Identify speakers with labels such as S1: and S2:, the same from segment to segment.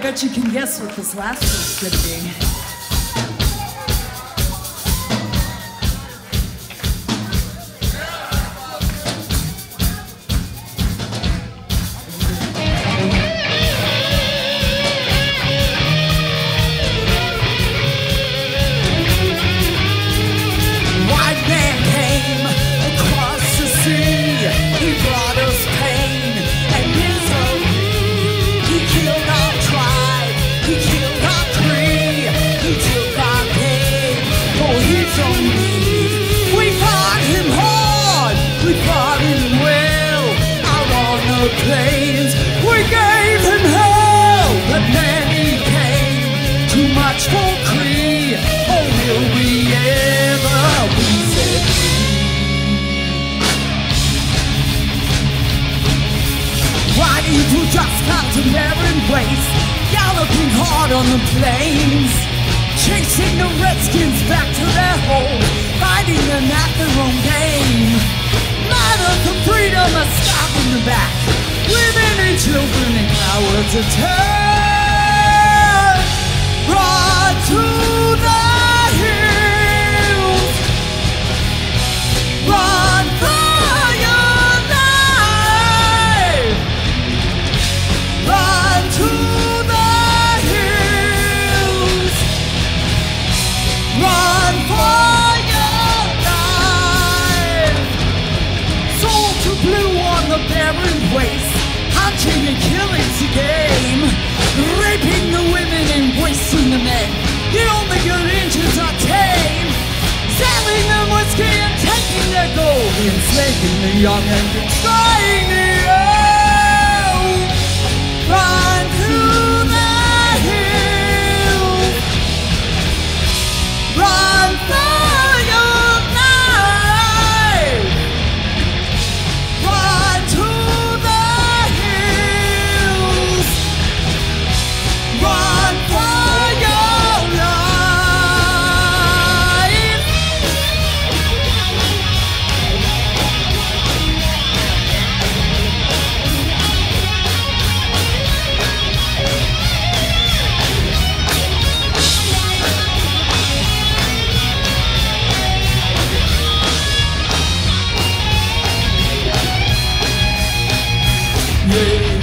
S1: bet you can guess what this last one's gonna be. Plains, we gave him hell, but then he came. Too much for Cree, or will we ever be set free? White evil just got to barren waste, galloping hard on the plains, chasing the redskins back to their home, fighting them at their own game. Matter for freedom are stabbed in the back, women and children and cowards are turned. Run to the hills, run for your life, run to the hills, run for your life. Soldier blue on the barren waste, hunting and killing's a game, raping the women and wasting the men. The only good engines are tame, selling them whiskey and taking their gold, enslaving the young and destroying the old. Run to the hills, run for your life, run to run for your life. Yeah.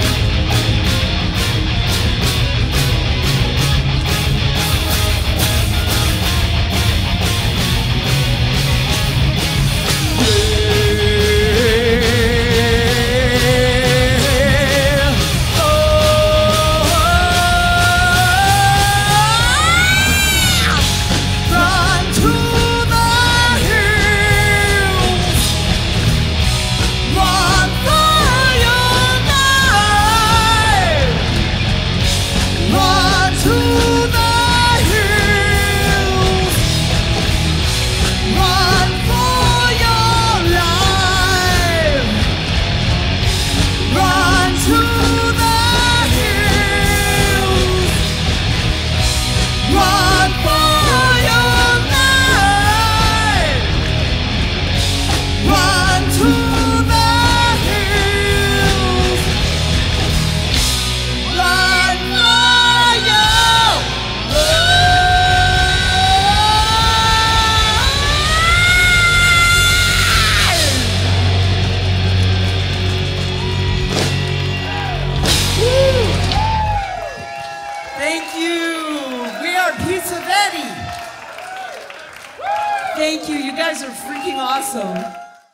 S1: Thank you, you guys are freaking awesome.